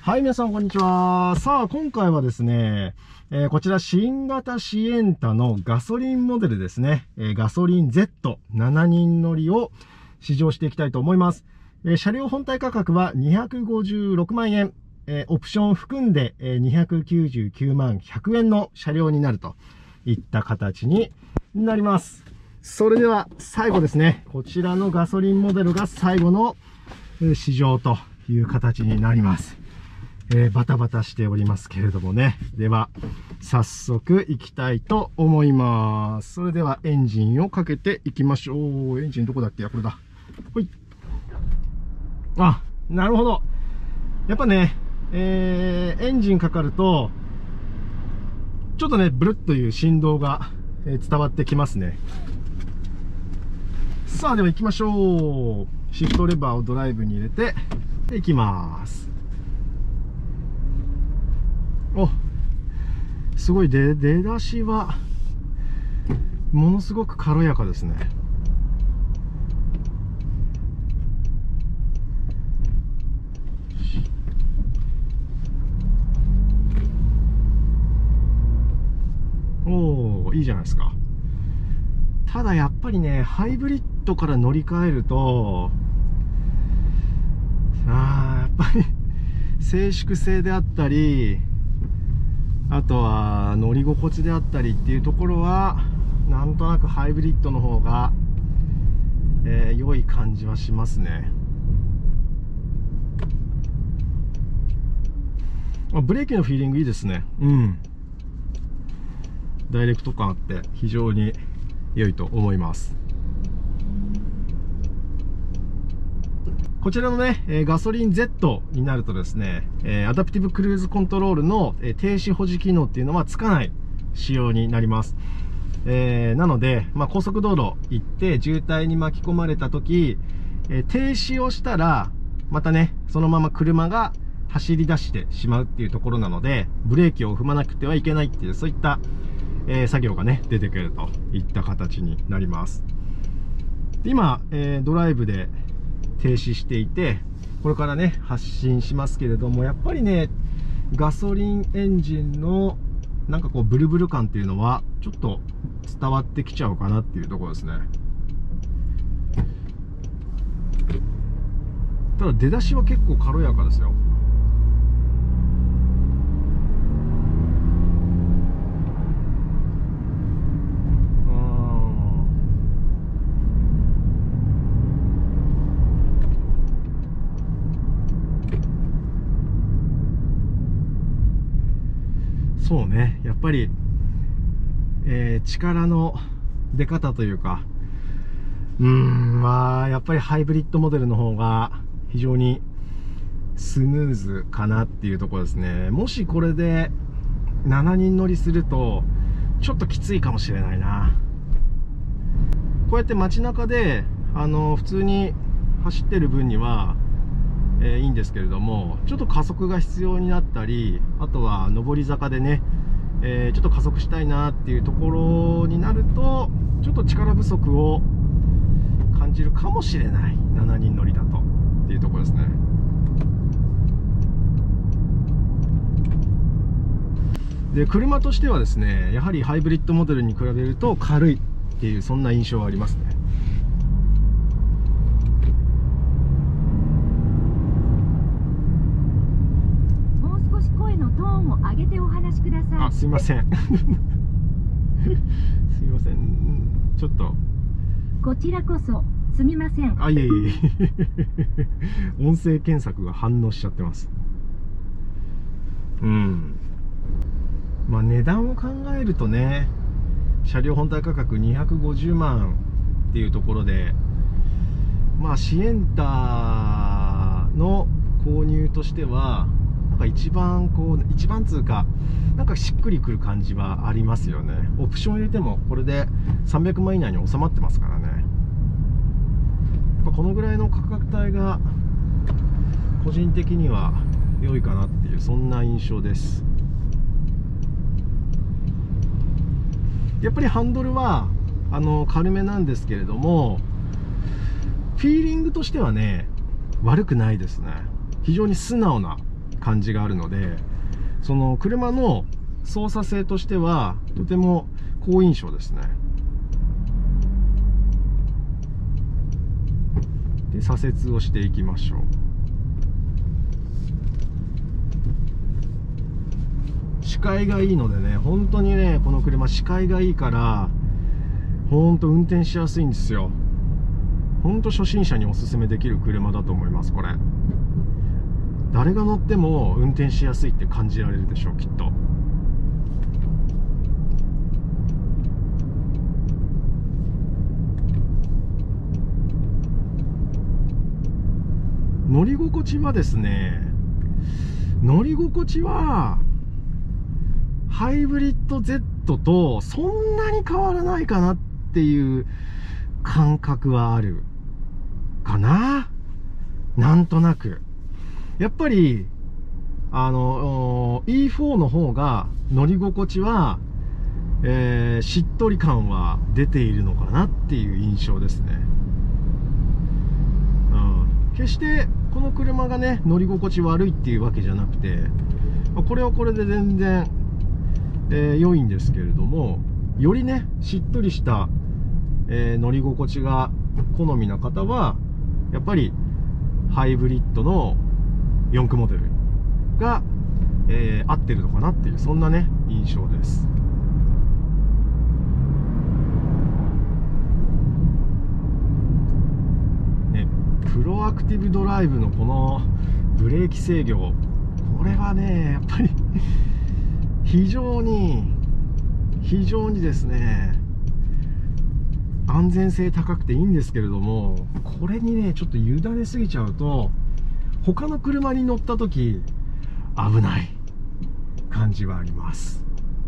はい、皆さん、こんにちは。さあ、今回はですね、こちら、新型シエンタのガソリンモデルですね。ガソリン Z7 人乗りを試乗していきたいと思います。車両本体価格は256万円。オプション含んで299万100円の車両になるといった形になります。それでは、最後ですね。こちらのガソリンモデルが最後の試乗という形になります。バタバタしておりますけれどもね。では、早速行きたいと思います。それではエンジンをかけていきましょう。エンジンどこだっけ？これだ。ほい。あ、なるほど。やっぱね、エンジンかかると、ちょっとね、ブルッという振動が伝わってきますね。さあ、では行きましょう。シフトレバーをドライブに入れて、行きます。お、すごい出だしはものすごく軽やかですね。おー、いいじゃないですか。ただやっぱりね、ハイブリッドから乗り換えるとやっぱり静粛性であったり、あとは乗り心地であったりっていうところはなんとなくハイブリッドの方が、良い感じはしますね。ブレーキのフィーリングいいですね。うん、ダイレクト感あって非常に良いと思います。こちらのね、ガソリン Z になるとですね、アダプティブクルーズコントロールの停止保持機能っていうのはつかない仕様になります。なので、高速道路行って渋滞に巻き込まれた時、停止をしたら、またね、そのまま車が走り出してしまうっていうところなので、ブレーキを踏まなくてはいけないっていう、そういった、作業がね、出てくるといった形になります。今、ドライブで停止していて、これからね発進しますけれども、やっぱりねガソリンエンジンのなんかこうブルブル感っていうのはちょっと伝わってきちゃうかなっていうところですね。ただ出だしは結構軽やかですよ。そうね、やっぱり、力の出方というか、やっぱりハイブリッドモデルの方が非常にスムーズかなっていうところですね。もしこれで7人乗りするとちょっときついかもしれないな。こうやって街中で普通に走ってる分にはいいんですけれども、ちょっと加速が必要になったり、あとは上り坂でね、ちょっと加速したいなっていうところになると、ちょっと力不足を感じるかもしれない、7人乗りだとっていうところですね。で、車としてはですね、やはりハイブリッドモデルに比べると軽いっていう、そんな印象はありますね。 上げてお話しください。 あ、すいませんすいません、ちょっとこちらこそすみません。 いえいえ音声検索が反応しちゃってます。値段を考えるとね、車両本体価格250万っていうところで、シエンタの購入としてはなんか一番つうか、なんかしっくりくる感じはありますよね。オプション入れてもこれで300万以内に収まってますからね。やっぱこのぐらいの価格帯が個人的には良いかなっていう、そんな印象です。やっぱりハンドルは軽めなんですけれども、フィーリングとしてはね悪くないですね。非常に素直な感じがあるので、その車の操作性としてはとても好印象ですね。で、左折をしていきましょう。視界がいいのでね、本当にね、この車視界がいいから本当運転しやすいんですよ。本当初心者におすすめできる車だと思います。これ誰が乗っても運転しやすいって感じられるでしょう、きっと。乗り心地はですね、乗り心地はハイブリッド Z とそんなに変わらないかなっていう感覚はあるかな。なんとなくやっぱりE4 の方が乗り心地は、しっとり感は出ているのかなっていう印象ですね。決してこの車がね乗り心地悪いっていうわけじゃなくて、これはこれで全然、良いんですけれども、よりねしっとりした、乗り心地が好みな方はやっぱりハイブリッドの4駆モデルが、合ってるのかなっていう、そんなね印象です。プロアクティブドライブのこのブレーキ制御、これはねやっぱり非常にですね安全性高くていいんですけれども、これにねちょっと委ねすぎちゃうと他の車に乗った時危ない感じはあります。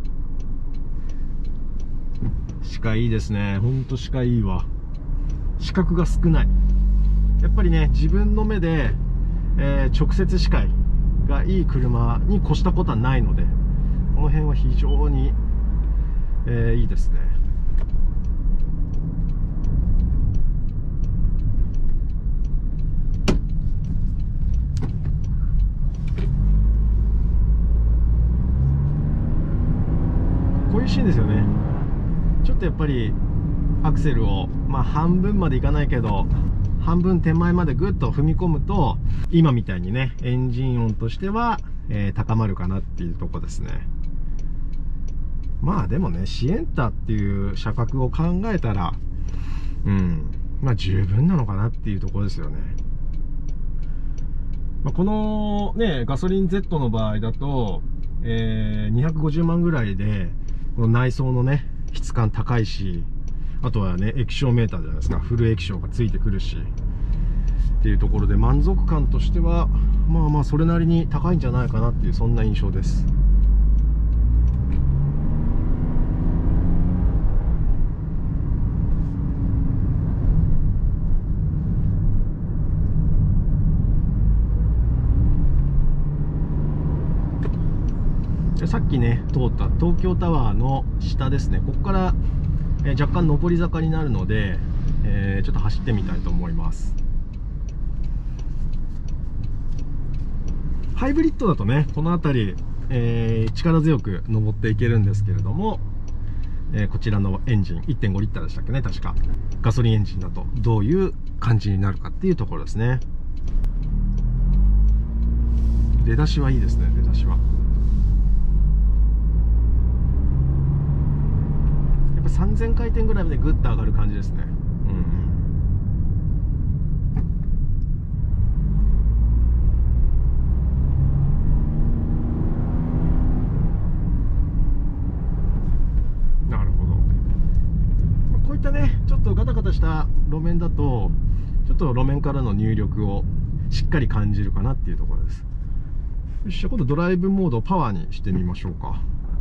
視界いいですね。ほんと視界いいわ。視覚が少ない。やっぱりね自分の目で、直接視界がいい車に越したことはないので、この辺は非常に、いいですね。こういうシーンですよね。ちょっとやっぱりアクセルを半分までいかないけど半分手前までぐっと踏み込むと、今みたいにねエンジン音としては、高まるかなっていうとこですね。でもねシエンタっていう車格を考えたら十分なのかなっていうところですよね。このねガソリン Z の場合だと、250万ぐらいでこの内装のね質感高いし、あとはね液晶メーターじゃないですか、フル液晶がついてくるしっていうところで、満足感としてはそれなりに高いんじゃないかなっていう、そんな印象です。さっきね通った東京タワーの下ですね、ここから若干上り坂になるので、ちょっと走ってみたいと思います。ハイブリッドだとねこの辺り、力強く上っていけるんですけれども、こちらのエンジン 1.5 リッターでしたっけね、確か。ガソリンエンジンだとどういう感じになるかっていうところですね。出だしはいいですね。出だしは3000回転ぐらいまでグッと上がる感じですね。なるほど。こういったねちょっとガタガタした路面だとちょっと路面からの入力をしっかり感じるかなっていうところです。よし、今度ドライブモードをパワーにしてみましょうか。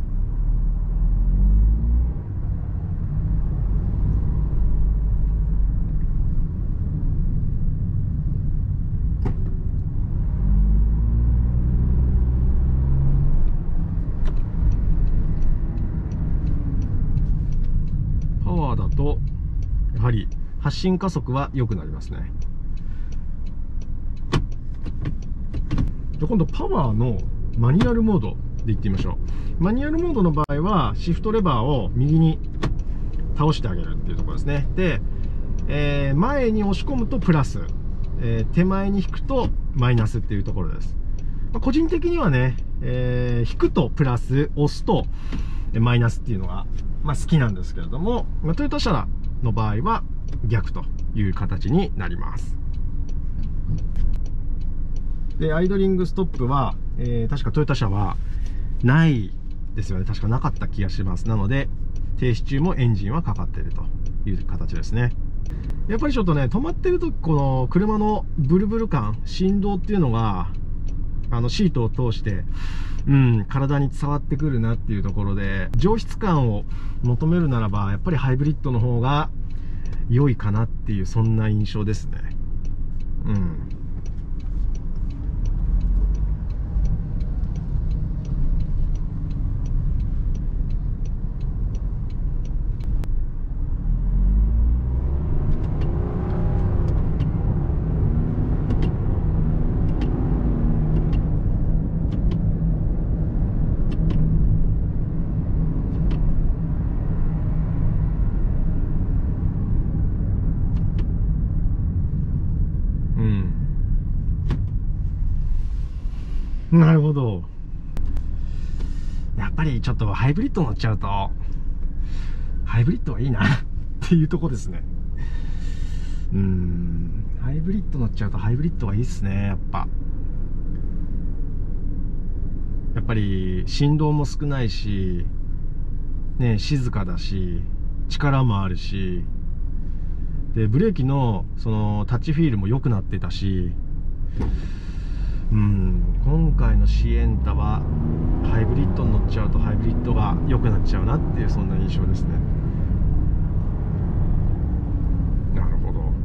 とやはり発進加速は良くなりますね。 じゃあ今度パワーのマニュアルモードでいってみましょう。マニュアルモードの場合はシフトレバーを右に倒してあげるっていうところですね。で、前に押し込むとプラス、手前に引くとマイナスっていうところです。個人的にはね、引くとプラス、押すとマイナスっていうのが、好きなんですけれども、トヨタ車の場合は逆という形になります。で、アイドリングストップは、確かトヨタ車はないですよね。確かなかった気がします。なので、停止中もエンジンはかかっているという形ですね。やっぱりちょっとね、止まってるとこの車のブルブル感、振動っていうのが、シートを通して、体に伝わってくるなっていうところで、上質感を求めるならば、やっぱりハイブリッドの方が良いかなっていう、そんな印象ですね。なるほど。やっぱりちょっとハイブリッド乗っちゃうと、ハイブリッドはいいなっていうとこですね。ハイブリッド乗っちゃうとハイブリッドはいいっすね、やっぱ。やっぱり振動も少ないし、ね、静かだし、力もあるし、で、ブレーキのそのタッチフィールも良くなってたし、今回のシエンタはハイブリッドに乗っちゃうとハイブリッドが良くなっちゃうなっていう、そんな印象ですね。なるほど。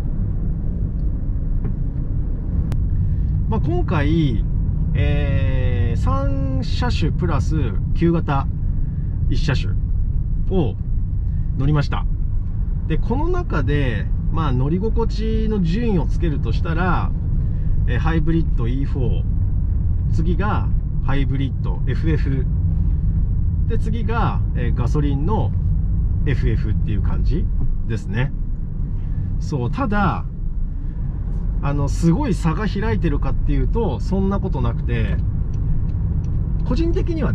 今回、3車種プラス旧型1車種を乗りました。で、この中で乗り心地の順位をつけるとしたら、ハイブリッド E4、 次がハイブリッド FF で、次が、ガソリンの FF っていう感じですね。そう、ただすごい差が開いてるかっていうとそんなことなくて、個人的には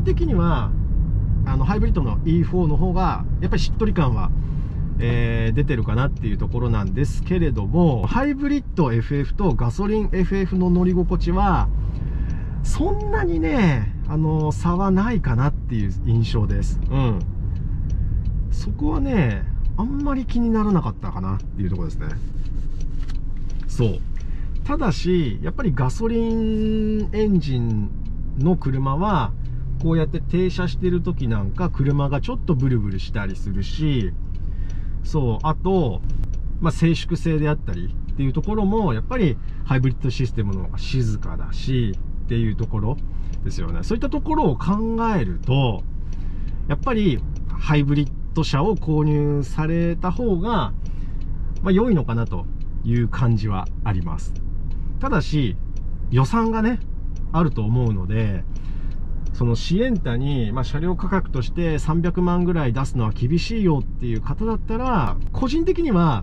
ハイブリッドの E4 の方がやっぱりしっとり感は出てるかなっていうところなんですけれども、ハイブリッド FF とガソリン FF の乗り心地はそんなにね、差はないかなっていう印象です。そこはね、あんまり気にならなかったかなっていうところですね。そう。ただし、やっぱりガソリンエンジンの車は、こうやって停車してる時なんか車がちょっとブルブルしたりするし、そう、あと、静粛性であったりっていうところも、やっぱりハイブリッドシステムの方が静かだしっていうところですよね。そういったところを考えると、やっぱりハイブリッド車を購入された方が、良いのかなという感じはあります。ただし、予算がね、あると思うので、そのシエンタに、車両価格として300万ぐらい出すのは厳しいよっていう方だったら、個人的には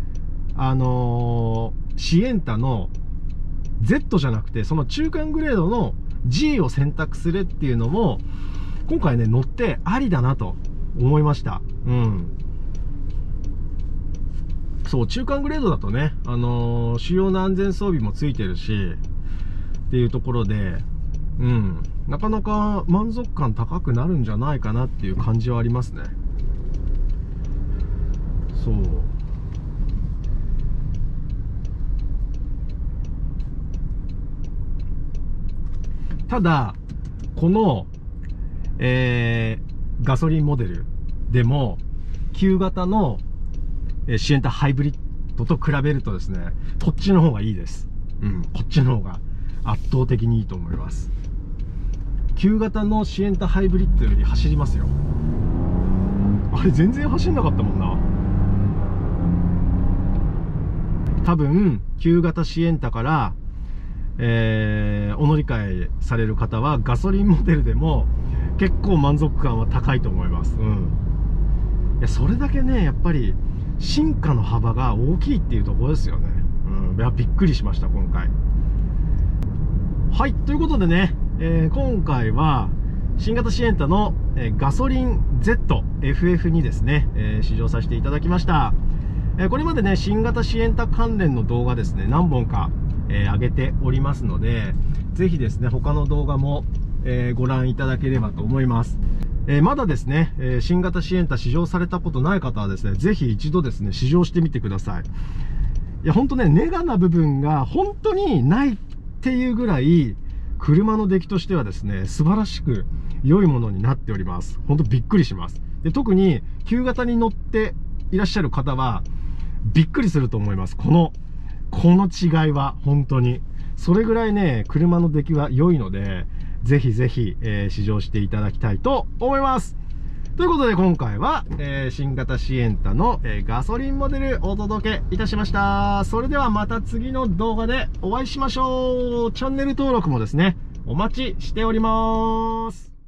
シエンタの Z じゃなくてその中間グレードの G を選択するっていうのも今回ね、乗ってありだなと思いました。そう、中間グレードだとね、主要な安全装備もついてるしっていうところで、なかなか満足感高くなるんじゃないかなっていう感じはありますね。そう。ただ、この、ガソリンモデルでも、旧型のシエンタハイブリッドと比べるとですね、こっちの方がいいです。こっちの方が圧倒的にいいと思います。旧型のシエンタハイブリッドより走りますよ。あれ全然走んなかったもんな。多分旧型シエンタからお乗り換えされる方はガソリンモデルでも結構満足感は高いと思います。いや、それだけね、やっぱり進化の幅が大きいっていうところですよね。いや、びっくりしました、今回。はい、ということでね、今回は新型シエンタの、ガソリン ZFF にですね、試乗させていただきました。これまでね、新型シエンタ関連の動画ですね、何本か、上げておりますので、ぜひですね、他の動画も、ご覧いただければと思います。まだですね、新型シエンタ試乗されたことない方はですね、ぜひ一度ですね、試乗してみてください。いや、ほんとね、ネガな部分が本当にないっていうぐらい、車の出来としてはですね、素晴らしく良いものになっております。ほんとびっくりします。で、特に旧型に乗っていらっしゃる方は、びっくりすると思います。この違いは、本当に。それぐらいね、車の出来は良いので、ぜひぜひ、試乗していただきたいと思います。ということで今回は、新型シエンタの、ガソリンモデルお届けいたしました。それではまた次の動画でお会いしましょう。チャンネル登録もですね、お待ちしております。